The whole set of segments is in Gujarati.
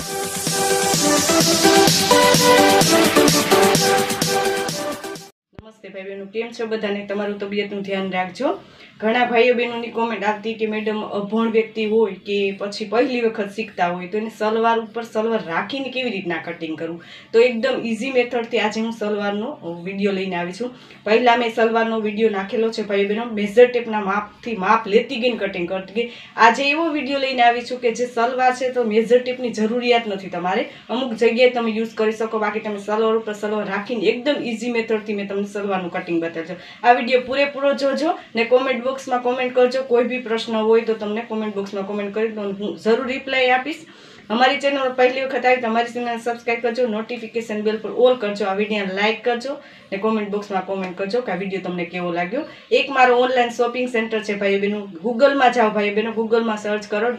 नमस्ते भाई बहनों, केम छो बधाने? तमारू तबियतનું ધ્યાન રાખજો। ઘણા ભાઈઓ બહેનોની કોમેન્ટ આવતી કે મેડમ અભણ વ્યક્તિ હોય કે પછી પહેલી વખત શીખતા હોય તો એને સલવાર ઉપર સલવાર રાખીને કેવી રીતના કટિંગ કરવું, તો એકદમ ઈઝી મેથડથી આજે હું સલવારનો વિડીયો લઈને આવી છું। પહેલાં મેં સલવારનો વિડીયો નાખેલો છે ભાઈ બહેનો, મેઝર ટેપના માપથી માપ લેતી ગઈને કટિંગ કરતી ગઈ। આજે એવો વિડીયો લઈને આવી છું કે જે સલવાર છે તો મેઝર ટેપની જરૂરિયાત નથી, તમારે અમુક જગ્યાએ તમે યુઝ કરી શકો, બાકી તમે સલવાર ઉપર સલવાર રાખીને એકદમ ઈઝી મેથડથી મેં તમને સલવારનું કટિંગ બતાવ્યું છે। આ વિડીયો પૂરેપૂરો જોજો ને કોમેન્ટ બોક્સમાં કોમેન્ટ કરજો। કોઈ બી પ્રશ્ન હોય તો તમને કોમેન્ટ બોક્સમાં કોમેન્ટ કરી તો હું જરૂર રિપ્લાય આપીશ। हमारी चैनल पर पहली वक्त आई तो हमारी चैनल सब्सक्राइब करजो, नोटिफिकेशन बेल पर ऑल करजो, आ वीडियो लाइक करजो ने कमेंट बॉक्स में कमेंट करजो कि आ वीडियो तमने केवो लाग्यो। एक मारो ऑनलाइन शॉपिंग सेंटर है भाई बहनों, गूगल में जाओ भाई बहनों, गूगल में सर्च करो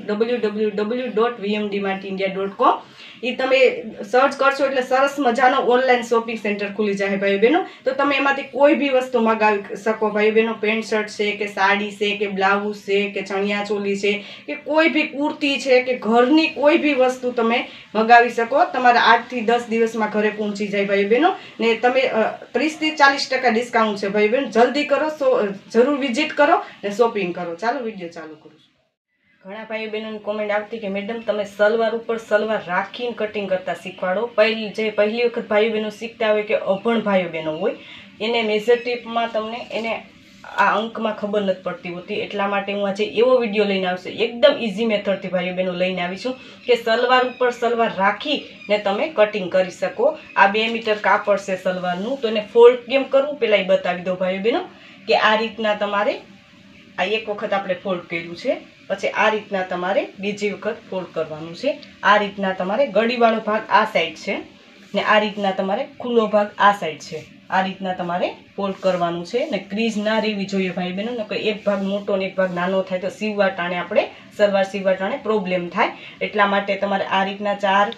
www.vmdmartindia.com। ये तमे सर्च करशो એટલે સરસ મજાનો ઓનલાઈન શોપિંગ સેન્ટર ખુલી જાય ભાઈ બહેનો। તો તમે એમાંથી કોઈ બી વસ્તુ મંગાવી શકો ભાઈ બહેનો, પેન્ટ શર્ટ છે કે સાડી છે કે બ્લાઉઝ છે કે ચણિયા ચોલી છે કે કોઈ બી કુર્તી છે કે ઘરની કોઈ બી વસ્તુ તમે મંગાવી શકો। તમારા 8 થી 10 દિવસમાં ઘરે પહોંચી જાય ભાઈ બહેનો ને તમે 30 થી 40% ડિસ્કાઉન્ટ છે ભાઈ બહેનો। જલ્દી કરો, જરૂર વિઝિટ કરો ને શોપિંગ કરો। ચાલો વિડીયો ચાલુ કરું। ઘણા ભાઈ બહેનોની કોમેન્ટ આવતી કે મેડમ તમે સલવાર ઉપર સલવાર રાખીને કટિંગ કરતા શીખવાડો। પહેલી વખત ભાઈ બહેનો શીખતા હોય કે અભણ ભાઈઓ બહેનો હોય એને મેઝર ટેપમાં તમને એને આ અંકમાં ખબર નથી પડતી હોતી, એટલા માટે હું આજે એવો વિડીયો લઈને આવશે એકદમ ઇઝી મેથડથી ભાઈઓ બહેનો લઈને આવી છું કે સલવાર ઉપર સલવાર રાખીને તમે કટિંગ કરી શકો। આ 2 મીટર કાપડ છે સલવારનું, તો એને ફોલ્ડ કેમ કરવું પહેલાં એ બતાવી દો ભાઈઓ બહેનો કે આ રીતના તમારે આ એક વખત આપણે ફોલ્ડ કર્યું છે, પછી આ રીતના તમારે બીજી વખત ફોલ્ડ કરવાનું છે। આ રીતના તમારે ગળીવાળો ભાગ આ સાઈડ છે ને આ રીતના તમારે ખુલ્લો ભાગ આ સાઈડ છે, આ રીતના તમારે ફોલ્ડ કરવાનું છે ને ક્રીઝ ના રહેવી જોઈએ ભાઈ બહેનો, નકર એક ભાગ મોટો ને એક ભાગ નાનો થાય તો સીવવા ટાણે આપણે સલવાર સીવવા ટાણે પ્રોબ્લેમ થાય। એટલા માટે તમારે આ રીતના 4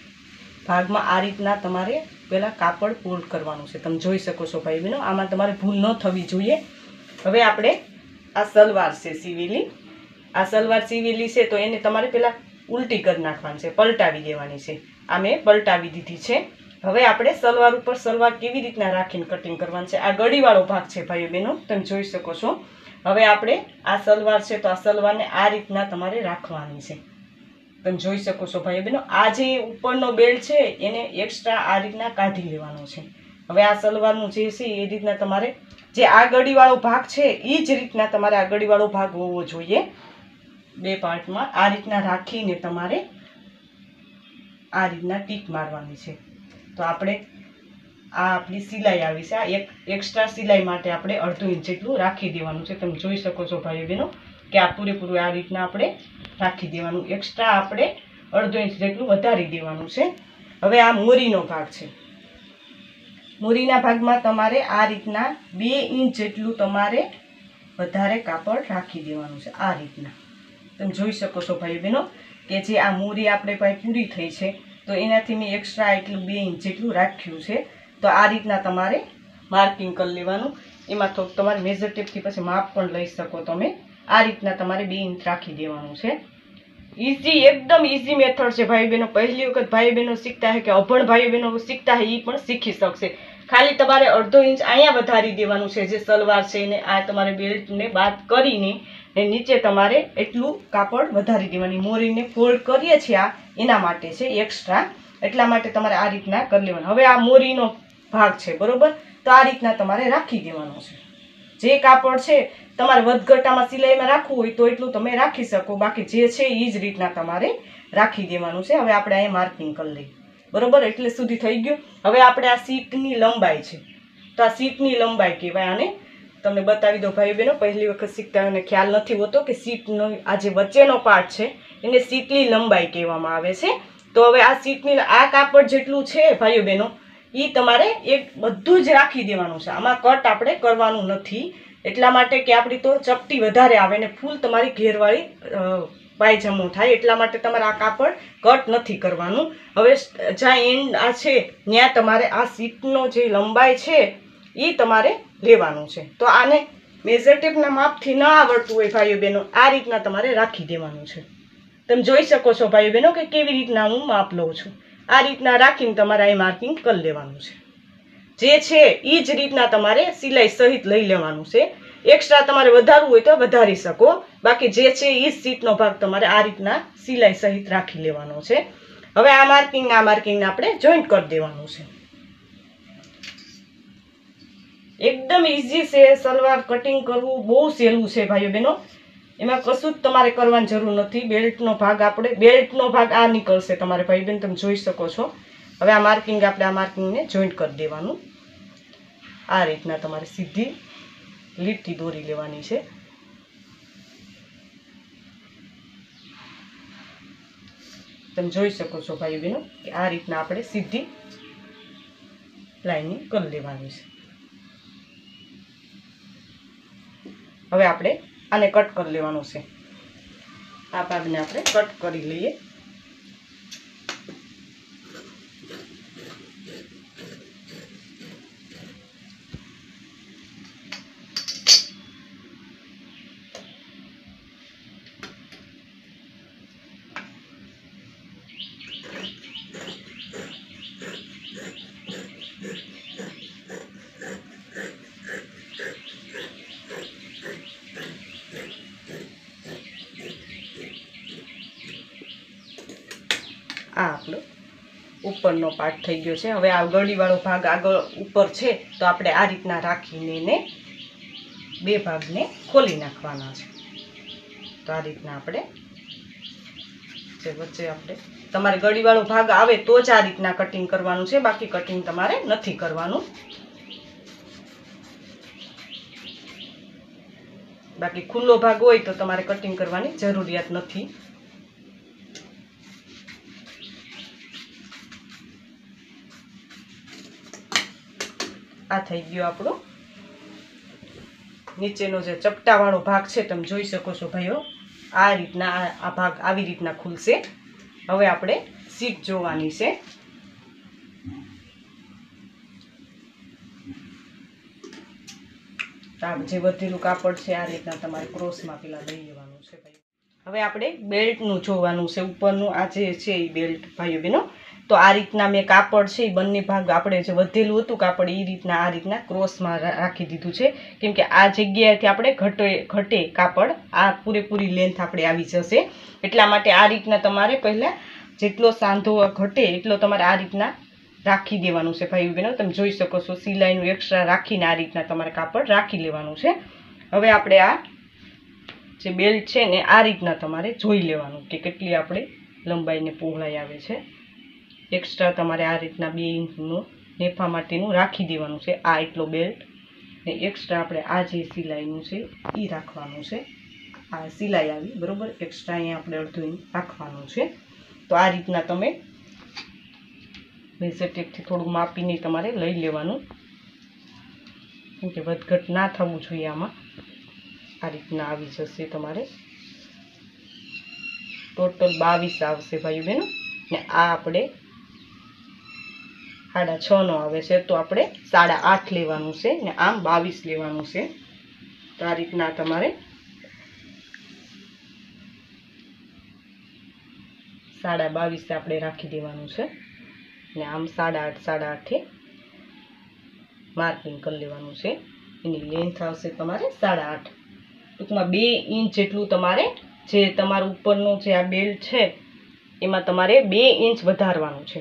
ભાગમાં આ રીતના તમારે પહેલાં કાપડ ફોલ્ડ કરવાનું છે। તમે જોઈ શકો છો ભાઈ બહેનો, આમાં તમારે ભૂલ ન થવી જોઈએ। હવે આપણે આ સલવાર છે સીવેલી, આ સલવાર સીવેલી છે તો એને તમારે પહેલાં ઉલટી કરી નાખવાની છે, પલટાવી દેવાની છે। આ મેં પલટાવી દીધી છે। હવે આપણે સલવાર ઉપર સલવાર કેવી રીતના રાખીને કટિંગ કરવાનું છે, આ ગળીવાળો ભાગ છે ભાઈઓ બહેનો, તમે જોઈ શકો છો। હવે આપણે આ સલવાર છે તો આ સલવારને આ રીતના તમારે રાખવાની છે, તમે જોઈ શકો છો ભાઈઓ બહેનો। આ જે ઉપરનો બેલ્ટ છે એને એક્સ્ટ્રા આ રીતના કાઢી લેવાનો છે। હવે આ સલવારનું જે છે એ રીતના તમારે જે આ ગળીવાળો ભાગ છે એ જ રીતના તમારે આ ગળીવાળો ભાગ હોવો જોઈએ। 2 પાર્ટમાં આ રીતના રાખીને તમારે આ રીતના ટીક મારવાની છે। તો આપણે આ આપણી સિલાઈ આવી છે, આ એક એક્સ્ટ્રા સિલાઈ માટે આપણે 1/2 ઇંચ જેટલું રાખી દેવાનું છે। તમે જોઈ શકો છો ભાઈઓ બહેનો કે આ પૂરેપૂરું આ રીતના આપણે રાખી દેવાનું, એક્સ્ટ્રા આપણે 1/2 ઇંચ જેટલું વધારી દેવાનું છે। હવે આ મોરીનો ભાગ છે, મોરીના ભાગમાં તમારે આ રીતના 2 ઇંચ જેટલું તમારે વધારે કાપડ રાખી દેવાનું છે। આ રીતના તમે જોઈ શકો છો ભાઈ બહેનો કે જે આ મોરી આપણે પાસે પૂરી થઈ છે તો એનાથી મેં એક્સ્ટ્રા એટલું 2 ઇંચ જેટલું રાખ્યું છે। તો આ રીતના તમારે માર્કિંગ કરી લેવાનું, એમાં તો તમારે મેઝર ટેપથી પછી માપ પણ લઈ શકો તમે। આ રીતના તમારે 2 ઇંચ રાખી દેવાનું છે। ઇઝી, એકદમ ઇઝી મેથડ છે ભાઈ બહેનો। પહેલી વખત ભાઈ બહેનો શીખતા હોય કે અભણ ભાઈ બહેનો શીખતા હોય એ પણ શીખી શકશે। ખાલી તમારે 1/2 ઇંચ અહીંયા વધારી દેવાનું છે, જે સલવાર છે ને આ તમારે બેલ્ટને બાદ કરીને નીચે તમારે એટલું કાપડ વધારી દેવાની, મોરીને ફોલ્ડ કરીએ છીએ આ એના માટે છે એક્સ્ટ્રા, એટલા માટે તમારે આ રીતના કરી લેવાનું। હવે આ મોરીનો ભાગ છે બરોબર, તો આ રીતના તમારે રાખી દેવાનો છે। જે કાપડ છે તમારે વધઘટામાં સિલાઈમાં રાખવું હોય તો એટલું તમે રાખી શકો, બાકી જે છે એ જ રીતના તમારે રાખી દેવાનું છે। હવે આપણે અહીંયા માર્કિંગ કરી લઈએ બરોબર, એટલે સુધી થઈ ગયું। હવે આપણે આ સીટની લંબાઈ છે તો આ સીટની લંબાઈ કહેવાય આને, તમને બતાવી દો ભાઈ બહેનો, પહેલી વખત શીખતા હોય ખ્યાલ નથી હોતો કે સીટનો આ જે વચ્ચેનો પાર્ટ છે એને સીટની લંબાઈ કહેવામાં આવે છે। તો હવે આ સીટની આ કાપડ જેટલું છે ભાઈઓ બહેનો એ તમારે એક બધું જ રાખી દેવાનું છે, આમાં કટ આપણે કરવાનું નથી, એટલા માટે કે આપણી તો ચપટી વધારે આવે ને ફૂલ તમારી ઘેરવાળી પાયજામો થાય, એટલા માટે તમારે આ કાપડ કટ નથી કરવાનું। હવે જ્યાં એન્ડ આ છે ત્યાં તમારે આ સીટનો જે લંબાઈ છે એ તમારે લેવાનું છે। તો આને મેઝર ટેપના માપથી ન આવડતું હોય ભાઈઓ બહેનો આ રીતના તમારે રાખી દેવાનું છે। તમે જોઈ શકો છો ભાઈ બહેનો કે કેવી રીતના હું માપ લઉં છું. આ રીતના રાખીને તમારે અહીં માર્કિંગ કરી લેવાનું છે. જે છે એ જ રીતના તમારે સિલાઈ સહિત લઈ લેવાનું છે. એક્સ્ટ્રા તમારે વધારવું હોય તો વધારી શકો, બાકી જે છે એ જ સીટનો ભાગ તમારે આ રીતના સિલાઈ સહિત રાખી લેવાનો છે. હવે આ માર્કિંગને આપણે જોઈન્ટ કરી દેવાનું છે. એકદમ ઇઝી છે. સલવાર કટિંગ કરવું બહુ સહેલું છે ભાઈઓ બહેનો. એમાં કશું જ તમારે કરવાની જરૂર નથી. બેલ્ટનો ભાગ આ નીકળશે તમારે ભાઈ બહેન, તમે જોઈ શકો છો. હવે આ માર્કિંગ આ માર્કિંગને જોઈન્ટ કરી દેવાનું. આ રીતના તમારે સીધી લીટી દોરી લેવાની છે. તમે જોઈ શકો છો ભાઈ બહેનો કે આ રીતના આપણે સીધી લાઈનિંગ કરી લેવાની છે. હવે આપણે આને કટ કરી લેવાનું છે. આ ભાગને આપણે કટ કરી લઈએ. આ આપણો ઉપરનો પાર્ટ થઈ ગયો છે. હવે આ ગળીવાળો ભાગ આગળ ઉપર છે તો આપણે આ રીતના રાખીને એને બે ભાગને ખોલી નાખવાના છે. તો આ રીતના આપણે જે વચ્ચે તમારે ગળીવાળો ભાગ આવે તો જ આ રીતના કટિંગ કરવાનું છે, બાકી કટિંગ તમારે નથી કરવાનું. બાકી ખુલ્લો ભાગ હોય તો તમારે કટિંગ કરવાની જરૂરિયાત નથી. આ થઈ ગયો આપણો નીચેનો જે ચપટાવાળો ભાગ છે. તમે જોઈ શકો છો ભાઈઓ, આ રીતના આ ભાગ આવી રીતના ખુલશે. હવે આપણે સીટ જોવાની છે. જે વધેલું કાપડ છે આ રીતના તમારે ક્રોસમાં પેલા લઈ લેવાનું છે ભાઈ. હવે આપણે બેલ્ટનું જોવાનું છે. ઉપરનું આ જે છે એ બેલ્ટ ભાઈઓ બહેનો, તો આ રીતના મેં કાપડ છે એ બંને ભાગ આપણે જે વધેલું હતું કાપડ એ રીતના આ રીતના ક્રોસમાં રાખી દીધું છે. કેમ કે આ જગ્યાએથી આપણે ઘટે કાપડ, આ પૂરેપૂરી લેન્થ આપણે આવી જશે. એટલા માટે આ રીતના તમારે પહેલાં જેટલો સાંધો ઘટે એટલો તમારે આ રીતના રાખી દેવાનું છે ભાઈ બહેનો. તમે જોઈ શકો છો સિલાઈનું એક્સ્ટ્રા રાખીને આ રીતના તમારે કાપડ રાખી લેવાનું છે. હવે આપણે આ જે બેલ્ટ છે ને આ રીતના તમારે જોઈ લેવાનું કે કેટલી આપણે લંબાઈને પહોળાઈ આવે છે. એક્સ્ટ્રા તમારે આ રીતના 2 ઇંચનું નેફા માટેનું રાખી દેવાનું છે. આ એટલો બેલ્ટ ને એક્સ્ટ્રા આપણે આ જે સિલાઈનું છે એ રાખવાનું છે. આ સિલાઈ આવી બરાબર, એક્સ્ટ્રા અહીંયા આપણે અડધો ઇંચ રાખવાનું છે. તો આ રીતના તમે મેઝર ટેપથી થોડું માપીને તમારે લઈ લેવાનું, કેમ કે વધઘટ ના થવું જોઈએ. આમાં આ રીતના આવી જશે તમારે ટોટલ 22 આવશે ભાઈ બહેનો. ને આ આપણે 6.5 નો આવે છે તો આપણે 8.5 લેવાનું છે ને આમ 22 લેવાનું છે. તો આ રીતના તમારે 22.5 આપણે રાખી દેવાનું છે ને આમ 8.5 માર્કિંગ કરી લેવાનું છે. એની લેન્થ આવશે તમારે 8.5. ટૂંકમાં 2 ઇંચ જેટલું તમારે જે તમારું ઉપરનું જે આ બેલ્ટ છે એમાં તમારે 2 ઇંચ વધારવાનું છે.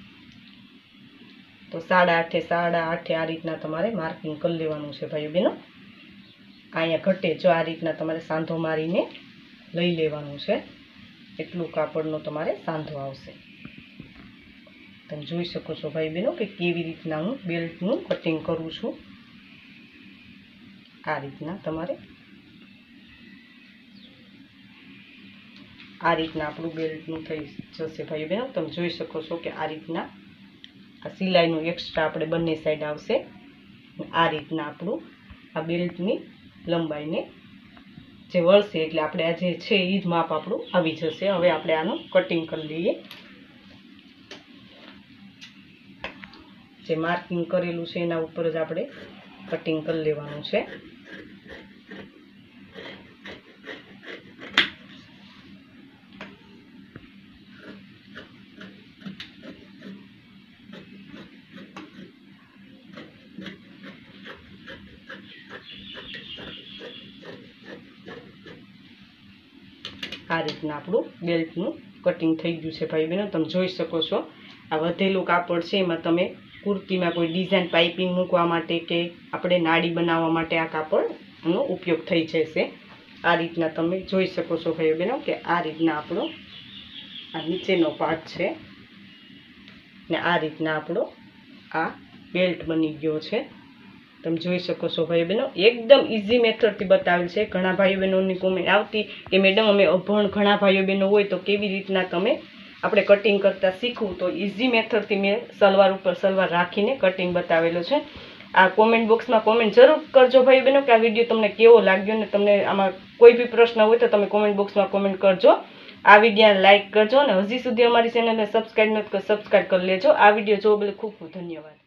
તો 8.5 આ રીતના તમારે માર્કિંગ કરી લેવાનું છે ભાઈઓ બહેનો. અહીંયા ઘટે જો આ રીતના તમારે સાંધો મારીને લઈ લેવાનું છે. એટલું કાપડનો તમારે સાંધો આવશે. તમે જોઈ શકો છો ભાઈ બહેનો કે કેવી રીતના હું બેલ્ટનું કટિંગ કરું છું. આ રીતના તમારે આ રીતના આપણું બેલ્ટનું થઈ જશે ભાઈ બહેનો. તમે જોઈ શકો છો કે આ રીતના આ સિલાઈનું એક્સ્ટ્રા આપણે બંને સાઈડ આવશે. આ રીતના આપણું આ બેલ્ટની લંબાઈને જે વળશે એટલે આપણે આ જે છે એ જ માપ આપણું આવી જશે. હવે આપણે આનું કટિંગ કરી લઈએ. જે માર્કિંગ કરેલું છે એના ઉપર જ આપણે કટિંગ કરી લેવાનું છે. આ રીતના આપણું બેલ્ટનું કટિંગ થઈ ગયું છે ભાઈ બહેનો. તમે જોઈ શકો છો આ વધેલું કાપડ છે એમાં તમે કુર્તીમાં કોઈ ડિઝાઇન પાઇપિંગ મૂકવા માટે કે આપણે નાડી બનાવવા માટે આ કાપડનો ઉપયોગ થઈ જશે. આ રીતના તમે જોઈ શકો છો ભાઈ બહેનો કે આ રીતના આપણો આ નીચેનો પાર્ટ છે ને આ રીતના આપણો આ બેલ્ટ બની ગયો છે. તમે જોઈ શકો છો ભાઈ બહેનો એકદમ ઇઝી મેથડથી બતાવેલ છે. ઘણા ભાઈઓ બહેનોની કોમેન્ટ આવતી કે મેડમ અમે અભણ ઘણા ભાઈઓ બહેનો હોય તો કેવી રીતના તમે આપણે કટિંગ કરતાં શીખવું, તો ઇઝી મેથડથી મેં સલવાર ઉપર સલવાર રાખીને કટિંગ બતાવેલું છે. આ કોમેન્ટ બોક્સમાં કોમેન્ટ જરૂર કરજો ભાઈ બહેનો કે આ વિડીયો તમને કેવો લાગ્યો, ને તમને આમાં કોઈ બી પ્રશ્ન હોય તો તમે કોમેન્ટ બોક્સમાં કોમેન્ટ કરજો. આ વિડીયોને લાઇક કરજો અને હજી સુધી અમારી ચેનલને સબસ્ક્રાઈબ નથી કરી સબસ્ક્રાઈબ કરી લેજો. આ વિડીયો જોવા બદલ ખૂબ ખૂબ ધન્યવાદ.